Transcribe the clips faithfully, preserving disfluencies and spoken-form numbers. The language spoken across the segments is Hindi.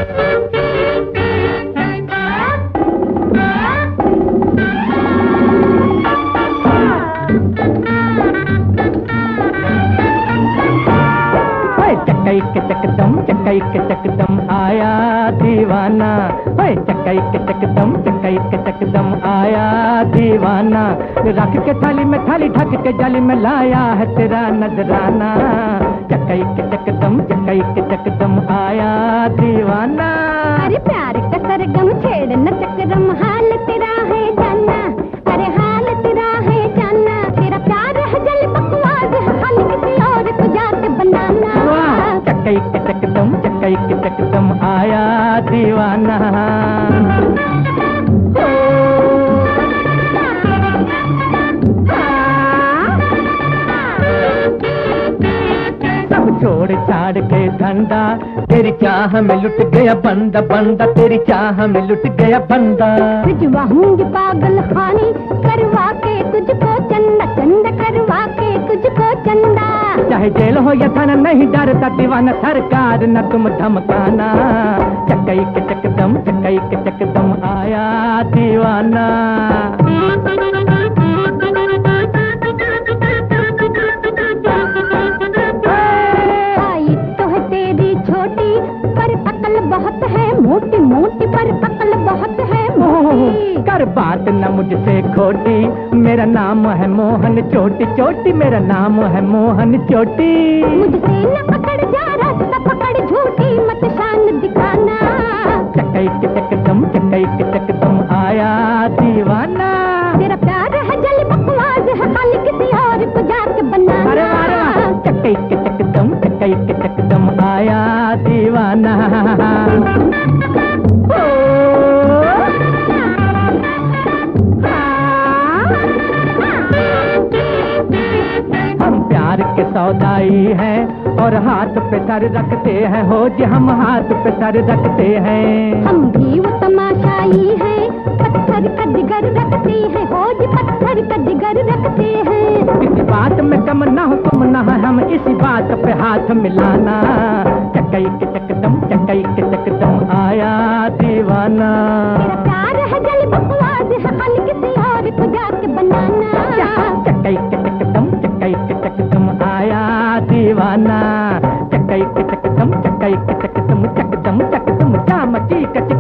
चकाई के चकदम चकाई के चकदम आया दीवाना, ओए चकाई के चकदम चकाई के चकदम आया दीवाना। रख के थाली में थाली ढक के जाली में लाया है तेरा नजराना। चकाई के चकदम चकाई के चकदम आया दीवाना। अरे प्यार का सरगम छेड़ न चक्रम, हाल तेरा है जाना, अरे हाल तेरा है जाना। तेरा प्यार है जल बकवास है, हाल किसी और को जाके बनाना। चकाई के चकदम चकाई के चकदम आया दीवाना। सब छोड़ छाड़ के धंधा, तेरी चाह में लुट गया बंदा बंदा, तेरी चाह में लुट गया बंदा। भिजवाऊंगी पागल खानी करवा के तुझको चंदा, चंदा करवा के तुझको चंदा। चाहे जेल हो या थाना नहीं डरता दीवाना, सरकार न तुम धमकाना। चकाई के चकदम चकाई के चकदम आया दीवाना। आई तो है तेरी छोटी पर अकल बहुत है मोटी, मोटी पर अकल बहुत है मोटी। कर बात न मुझसे खोटी, मेरा नाम है मोहन चोटी, चोटी मेरा नाम है मोहन चोटी। मुझसे न पकड़ जा रास्ता पकड़, झूठी मत शान दिखाना। चकाई के चकदम चकाई के चकदम आया दीवाना। तेरा प्यार है जल बकवास है, हाल किसी और को जाके बनाना। अरे वाह अरे वाह, चकाई के चकदम चकाई के चकदम आया दीवाना। हम प्यार के सौदाई हैं और हाथ पे सर रखते हैं, हो जी हम हाथ पे सर रखते हैं। हम भी वो तमाशाई हैं, पत्थर का जिगर रखते हैं, हो जी पत्थर का जिगर रखते हैं। किसी बात में कम ना हो तुम ना हम, इसी बात पे हाथ मिलाना। चकाई के चकदम चकाई के चकदम आया दीवाना। तेरा प्यार है जल बकवास है, हाल किसी और को जाके बनाना। चकाई के चकदम चकाई के चकदम आया दीवाना। चकाई के चकदम चकाई के चकदम चकदम चकदम जाम चीकच।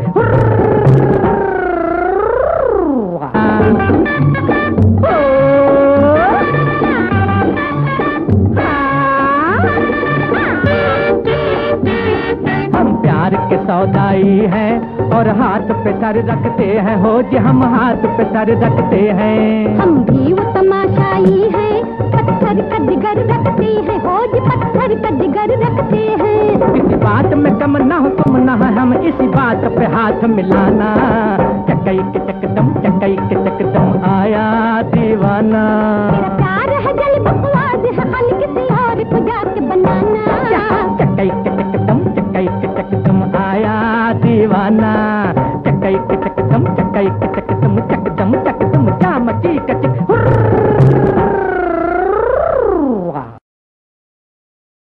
हम प्यार के सौदाई हैं और हाथ पे सर रखते हैं, हो जी हम हाथ पे सर रखते हैं। हम भी वो तमाशाई हैं, पत्थर का जिगर रखते हैं, हो जी पत्थर का जिगर रखते हैं। किसी बात में कम ना हो तुम ना हम, इसी बात पे हाथ मिलाना। चकाई के चकदम चकाई के चकदम आया दीवाना। तेरा प्यार है जल बकवास है, हाल किसी और को जाके बनाना। चकाई के चकदम चकाई के चकदम आया दीवाना। चकाई के चकदम चकाई के चकदम चक